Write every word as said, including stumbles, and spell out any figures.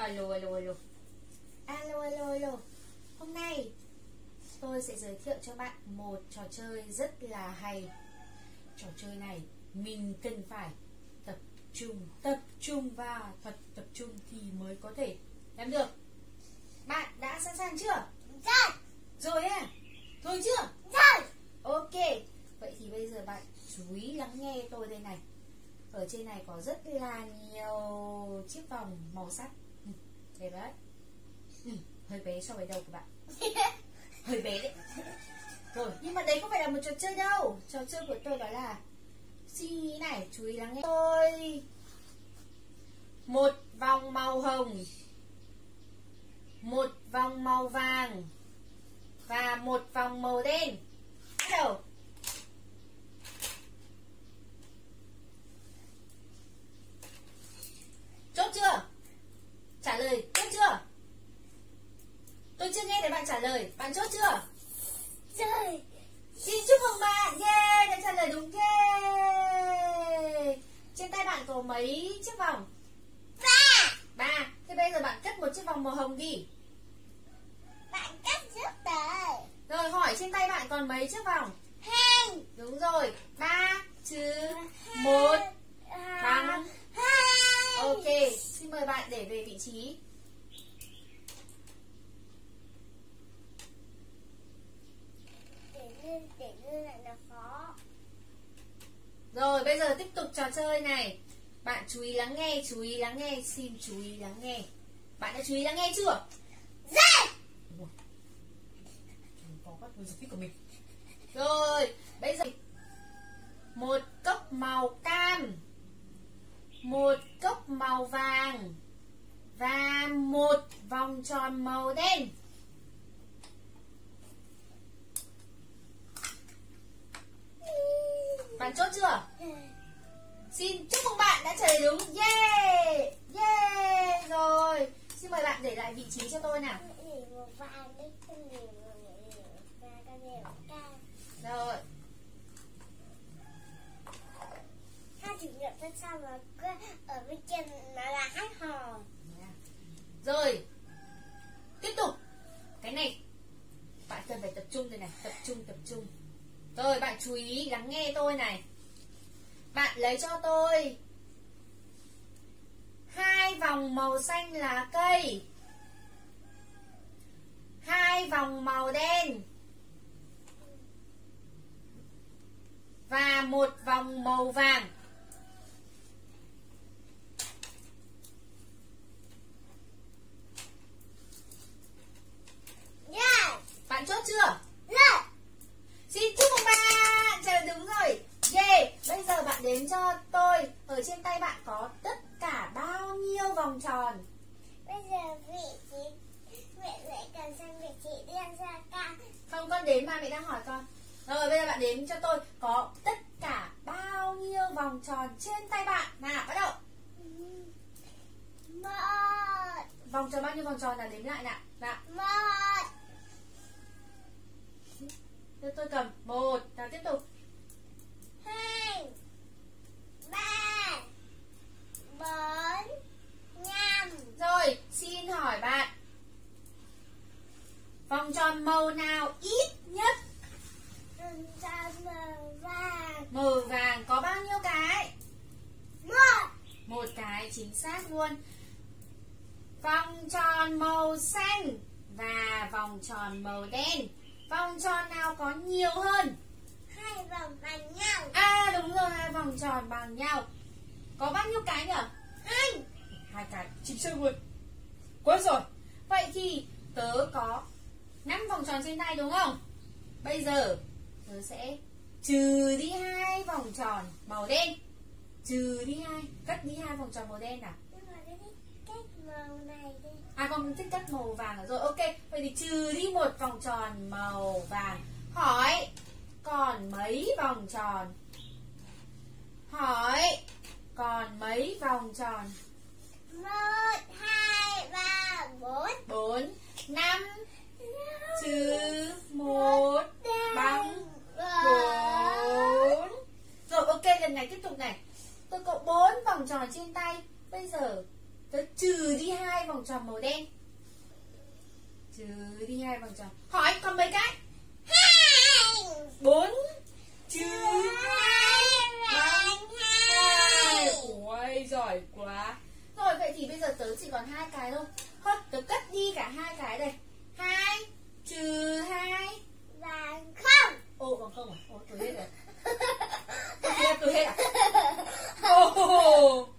Alo, alo, alo. Alo, alo, alo. Hôm nay tôi sẽ giới thiệu cho bạn một trò chơi rất là hay. Trò chơi này mình cần phải tập trung, tập trung và thật tập trung thì mới có thể làm được. Bạn đã sẵn sàng chưa? Rồi. Rồi à? Rồi chưa? Rồi. Ok. Vậy thì bây giờ bạn chú ý lắng nghe tôi đây này. Ở trên này có rất là nhiều chiếc vòng màu sắc. Ừ, đẹp đấy. Ừ, hơi bé so với đầu của bạn. Hơi bé đấy. Rồi, nhưng mà đấy không phải là một trò chơi đâu. Trò chơi của tôi đó là suy nghĩ này, chú ý lắng nghe tôi. Một vòng màu hồng, một vòng màu vàng và một vòng màu đen. Bắt đầu. Chốt chưa? Trả lời chốt chưa? Tôi chưa nghe thấy bạn trả lời. Bạn chốt chưa? Rồi. Xin chúc mừng bạn. Yeah, đã trả lời đúng. Yeah. Trên tay bạn có mấy chiếc vòng? Ba. Ba. Thế bây giờ bạn cất một chiếc vòng màu hồng đi. Bạn cắt giúp đời. Rồi, hỏi trên tay bạn còn mấy chiếc vòng? Hai. Đúng rồi. Ba chứ một bằng hai. ok. Xin mời bạn để về vị trí. Để lên, để lên lại là khó. Rồi, bây giờ tiếp tục trò chơi này. Bạn chú ý lắng nghe, chú ý lắng nghe, xin chú ý lắng nghe. Bạn đã chú ý lắng nghe chưa? Rồi. Có các giật phích của mình. Rồi, bây giờ một cốc màu cam, một cốc màu vàng và một vòng tròn màu đen. Bạn chốt chưa? Xin chúc mừng bạn đã trả lời đúng. Yeah. Yeah. Rồi, xin mời bạn để lại vị trí cho tôi nào. Để màu vàng đấy, con để màu vàng, con để màu cam. Rồi. Hai thử nghiệm thân sau mà ở bên trên nó là hát hò. Rồi, tiếp tục. Cái này bạn cần phải tập trung rồi này. Tập trung, tập trung. Rồi, bạn chú ý lắng nghe tôi này. Bạn lấy cho tôi hai vòng màu xanh lá cây, hai vòng màu đen và một vòng màu vàng. Yeah. Bạn chốt chưa? Rồi. Xin chúc mừng bạn, trả lời đúng rồi. Yeah. Bây giờ bạn đếm cho tôi. Ở trên tay bạn có tất cả bao nhiêu vòng tròn? Bây giờ vị trí mẹ lại cần sang vị trí đen ra cam. Không, con đếm mà, mẹ đang hỏi con. Rồi, bây giờ bạn đếm cho tôi có tất cả bao nhiêu vòng tròn trên tay bạn. Nào, bắt đầu. Một. Vòng tròn bao nhiêu vòng tròn là đếm lại nào. Nào. Một. Đưa tôi cầm. Một. Nào, tiếp tục. Hai. Ba. Bốn. Năm. Rồi, xin hỏi bạn. Vòng tròn màu nào ít nhất? Vòng tròn màu vàng. Màu vàng có bao nhiêu cái? Một. Một cái, chính xác luôn. Vòng tròn màu xanh và vòng tròn màu đen, vòng tròn nào có nhiều hơn? Hai vòng bằng nhau. À đúng rồi, hai vòng tròn bằng nhau. Có bao nhiêu cái nhỉ? Hai. Hai cái, chính xác luôn. Quá rồi. Vậy thì tớ có năm vòng tròn trên tay đúng không? Bây giờ tớ sẽ trừ đi hai vòng tròn màu đen. Trừ đi hai, cất đi hai vòng tròn màu đen nào. Nhưng mà cái cách màu này đi. À con thích cắt màu vàng rồi. Ok, vậy thì trừ đi một vòng tròn màu vàng. Hỏi còn mấy vòng tròn? Hỏi còn mấy vòng tròn? Một, hai, ba, bốn. Bốn. Năm trừ một bằng bốn. Rồi ok, lần này tiếp tục này. Tôi có bốn vòng tròn trên tay. Bây giờ tớ trừ đi hai vòng vòng tròn màu đen. Trừ đi hai vòng tròn. Hỏi còn mấy cái? Hai. Bốn. Trừ hai bằng hai. Ôi giỏi quá. Rồi vậy thì bây giờ tớ chỉ còn hai cái thôi. Thôi tớ cất đi cả hai cái này. Hai trừ hai Bằng không. Ồ bằng không à? Ồ tôi hết rồi. Tôi hết à? Ồ